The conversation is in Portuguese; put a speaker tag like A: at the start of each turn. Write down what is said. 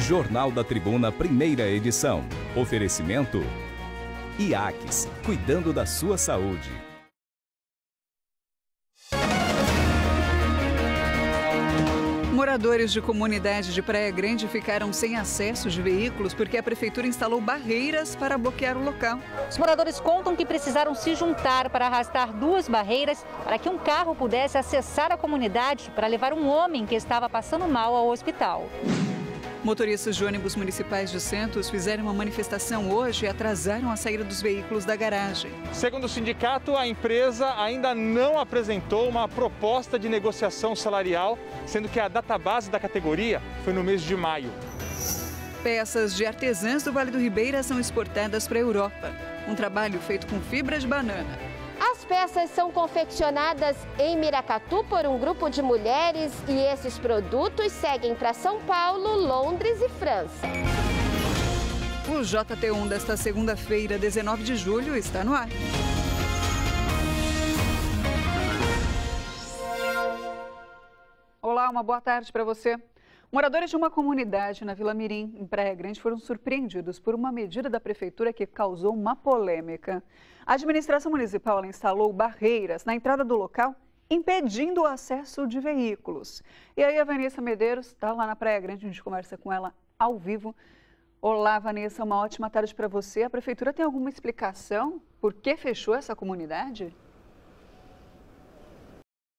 A: Jornal da Tribuna, primeira edição. Oferecimento IACS, cuidando da sua saúde.
B: Moradores de comunidade de Praia Grande ficaram sem acesso de veículos porque a prefeitura instalou barreiras para bloquear o local.
C: Os moradores contam que precisaram se juntar para arrastar 2 barreiras para que um carro pudesse acessar a comunidade para levar um homem que estava passando mal ao hospital.
B: Motoristas de ônibus municipais de Santos fizeram uma manifestação hoje e atrasaram a saída dos veículos da garagem.
D: Segundo o sindicato, a empresa ainda não apresentou uma proposta de negociação salarial, sendo que a database da categoria foi no mês de maio.
B: Peças de artesãs do Vale do Ribeira são exportadas para a Europa. Um trabalho feito com fibra de banana.
E: As peças são confeccionadas em Miracatu por um grupo de mulheres e esses produtos seguem para São Paulo, Londres e França.
B: O JT1 desta segunda-feira, 19 de julho, está no ar. Olá, uma boa tarde para você. Moradores de uma comunidade na Vila Mirim, em Praia Grande, foram surpreendidos por uma medida da prefeitura que causou uma polêmica. A administração municipal instalou barreiras na entrada do local, impedindo o acesso de veículos. E aí a Vanessa Medeiros está lá na Praia Grande, a gente conversa com ela ao vivo. Olá, Vanessa, uma ótima tarde para você. A prefeitura tem alguma explicação por que fechou essa comunidade?